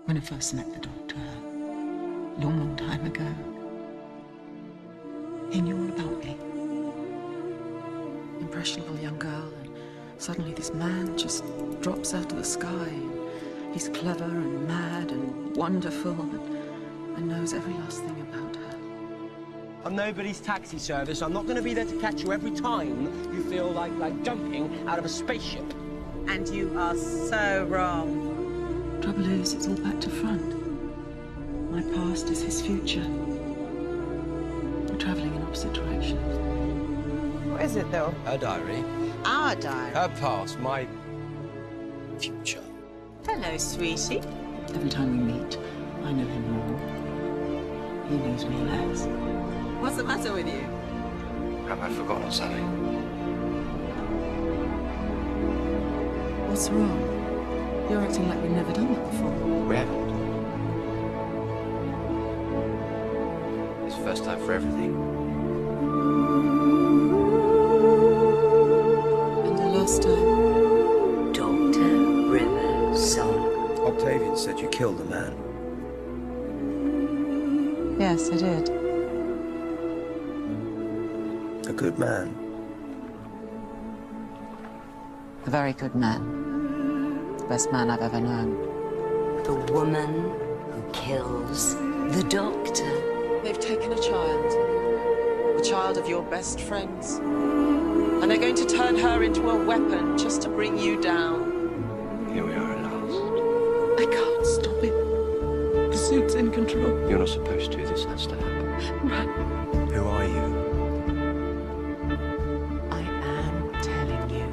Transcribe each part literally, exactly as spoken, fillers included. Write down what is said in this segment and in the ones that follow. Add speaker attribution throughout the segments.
Speaker 1: When I first met the doctor, a long, long time ago, he knew all about me. Impressionable young girl, and suddenly this man just drops out of the sky. He's clever and mad and wonderful and, and knows every last thing about her.
Speaker 2: I'm nobody's taxi service. I'm not going to be there to catch you every time you feel like, like jumping out of a spaceship.
Speaker 3: And you are so wrong.
Speaker 1: Trouble is, it's all back to front. My past is his future. We're travelling in opposite directions.
Speaker 3: What is it, though?
Speaker 2: Her diary.
Speaker 3: Our diary.
Speaker 2: Her past. My future.
Speaker 3: Hello, sweetie.
Speaker 1: Every time we meet, I know him more. He knows me less.
Speaker 3: What's the matter with you?
Speaker 2: Have I forgotten something?
Speaker 1: What's wrong? You're acting like we've never done that before.
Speaker 2: We haven't. It's the first time for everything.
Speaker 1: And the last time?
Speaker 4: Doctor River's son.
Speaker 5: Octavian said you killed a man.
Speaker 1: Yes, I did.
Speaker 5: A good man.
Speaker 1: A very good man. The best man I've ever known.
Speaker 4: The woman who kills the doctor.
Speaker 1: They've taken a child. A child of your best friends. And they're going to turn her into a weapon just to bring you down.
Speaker 2: Here we are at last.
Speaker 1: I can't stop it. The suit's in control.
Speaker 2: You're not supposed to. This has to happen.
Speaker 1: Right.
Speaker 5: Who are you?
Speaker 1: I am telling you.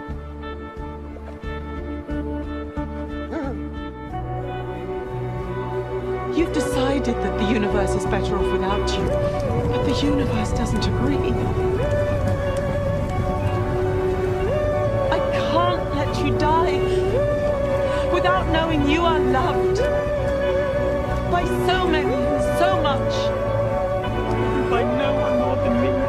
Speaker 1: You've decided that the universe is better off without you, but the universe doesn't agree. I can't let you die without knowing you are loved by so many, so much, and by no one more than me.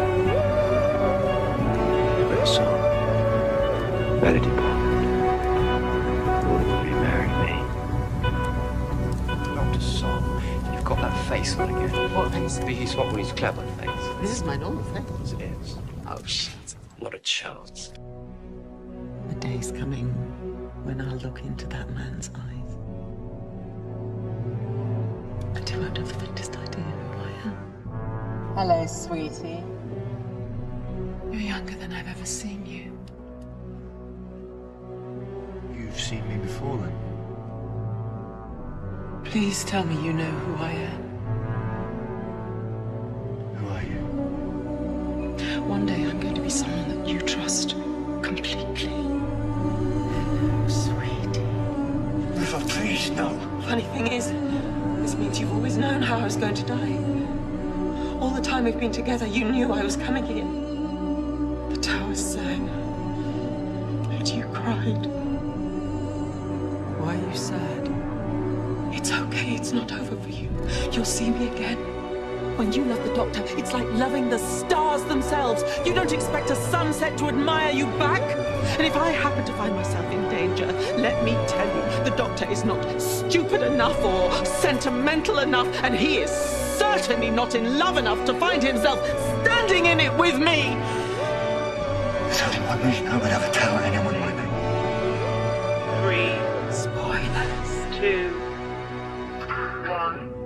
Speaker 2: But so, better departed. Will you marry me? Doctor Song, you've got that face on again. What face? He's hot when he's clever face.
Speaker 1: This is my normal face.
Speaker 2: It is. Oh, shit. Not a chance.
Speaker 1: The day's coming when I'll look into that man's eyes. And you won't have the faintest idea who I am.
Speaker 3: Hello, sweetie.
Speaker 1: You're younger than I've ever seen you.
Speaker 5: You've seen me before then.
Speaker 1: Please tell me you know who I am.
Speaker 5: Who are you?
Speaker 1: One day I'm going to be someone that you trust completely. Hello, sweetie.
Speaker 5: River, please, no.
Speaker 1: Funny thing is, this means you've always known how I was going to die. All the time we've been together, you knew I was coming here. The towers sang, and you cried. Why are you sad? It's okay, it's not over for you. You'll see me again. When you love the doctor, it's like loving the stars themselves. You don't expect a sunset to admire you back. And if I happen to find myself in danger, let me tell you, the doctor is not stupid enough or sentimental enough, and he is certainly not in love enough to find himself standing in it with me.
Speaker 5: There's only one reason I would ever tell anyone my name.
Speaker 3: Three,
Speaker 1: Spoilers.
Speaker 3: two, one.